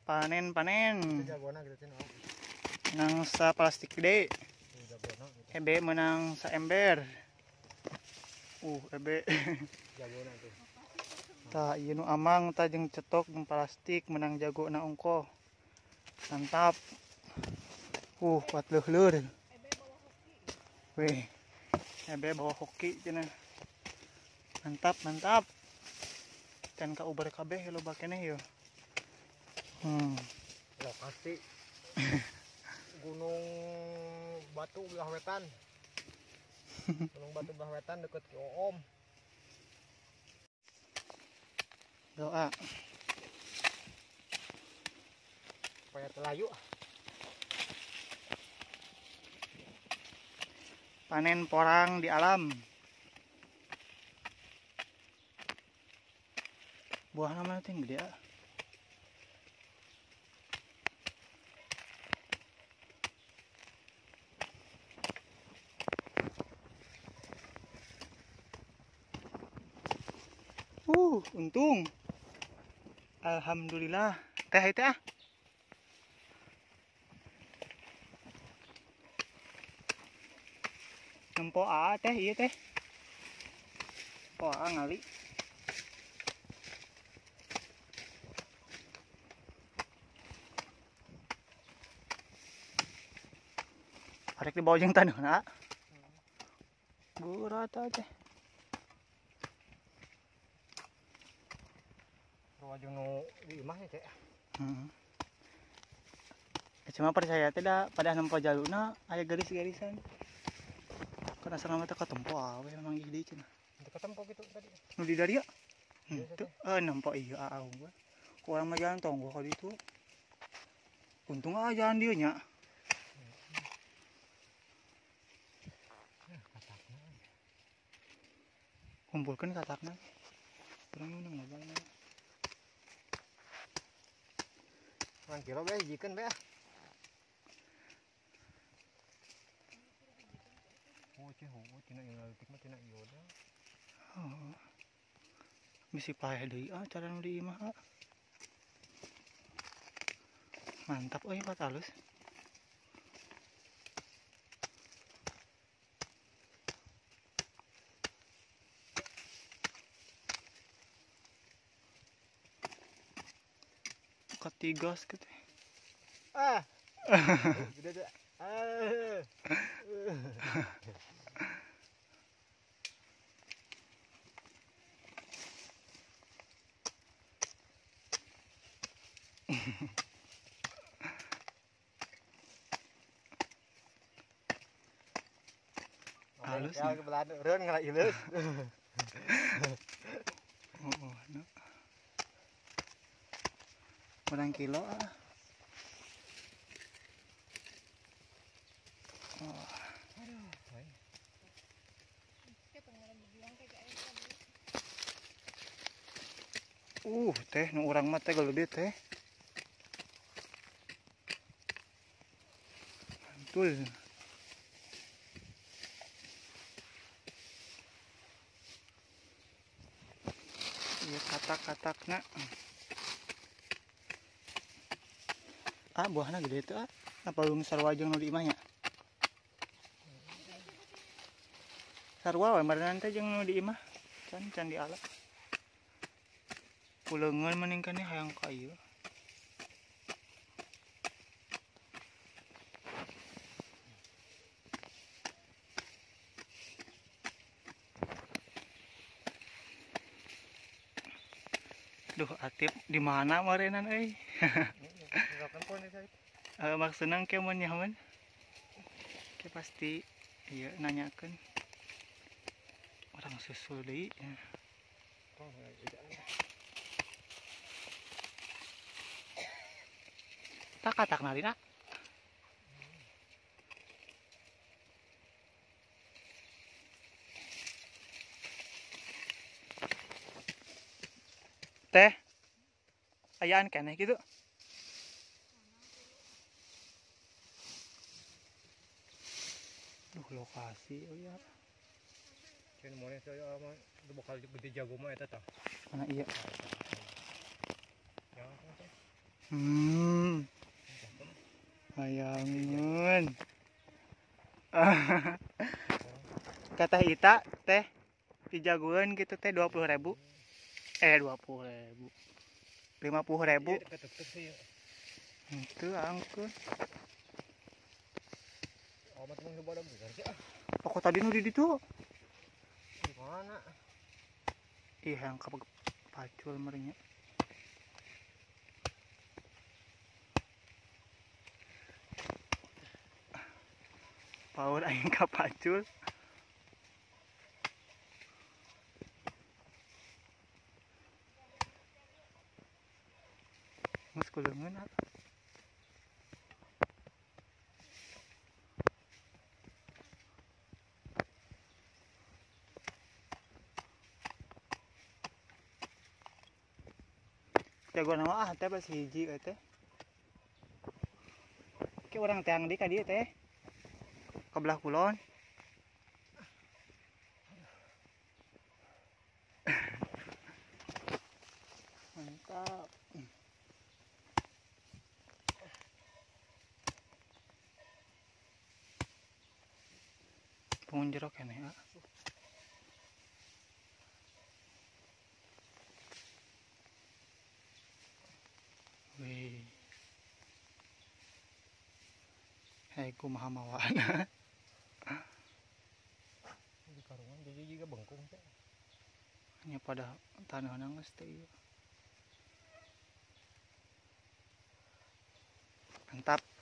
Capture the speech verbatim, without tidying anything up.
panen-panen menang sa plastik gede. Ebe menang sa ember. Uh ebe ta ieu nu amang ta jeung cetok jeung plastik menang jago na ungko. Mantap. Uh kuat leuhleur. Weh. Ebe bawa hoki cenah. Mantap, mantap. Can ka ubar kabeh loba keneh yeuh. Hmm. Lokasi Gunung Batu Belah Wetan. Gunung Batu Belah Wetan deket ke Oom. Doa Supaya telayu. Panen porang di alam. Buah namanya ting gede ah. Uh, untung. Alhamdulillah. Teh itu ah. Nempo a teh iya teh. Nempo a ngali. Arek di bawah jeung taneuhna. Gurat teh. Wajung nu di imah ya, Cek. Heeh. Cuma percaya teh da pada nempo jaluna aya garis-garisan. Kana sareng teh katempo awe memang ieu deui cenah. Teu katempo gitu tadi. Nu di daria? Henteu, eh nempo ieu aaw gua. Ku urang mah jalan tonggo ka ditu. Untung aja jalan dieu nya. Kumpulkeun katakna. Urang nu ngobana. Mang kilo be hijikeun be. Oh, cih, oh, tina ieu leutik mah tina ieu da. Oh. Misi paeh deui ah cara nu di imah ah. Mantap euy pat alus. Katigas gitu. Ah. Gede deh. Ah. Halus. Ya kebelah reun ngalak ileus. Oh, no. Kurang kilo ah. Oh. Uh, teh nu urang mah teh gede teh. Mantul. Iya katak-katakna. Ah, buahna gede teh ah. Apa lung sarua jeung nu di imah nya? Sarua we marenan teh jeung nu di imah. Can can di alam. Puleungeun meningkane hayang ka ieu. Duh, Atip di mana marenan euy? Eh maksudna ke mun nyahoan? Ke pasti ieu nanyakeun. Orang susul deui. Tak katak nalina. Teh ayaan keneh gitu. Duh lokasi oh ya. Cenah moreun saya mah bakal gede jago mah eta tah. Mana iya. Ya, Hmm, bayangan. Kata Ita teh dijagoan gitu teh dua puluh ribu. Eh dua puluh ribu. Lima puluh ribu. Itu angkut. Aku tadi nu di ditu. Di mana? Ih, yang kapag pacul merinya. Power aing kapacul. Mus kuleungeun atuh. Jago nama ah teh pas hiji euy teh. Ke urang teh angdi ka dieu teh. Ka belah kulon. Mantap. Pungun jeruk keneh ah. Wih. Hei kumaha mawana. Di karungan jadi juga bengkung teh. Nya pada taneuhna geus teh ieu. Mantap.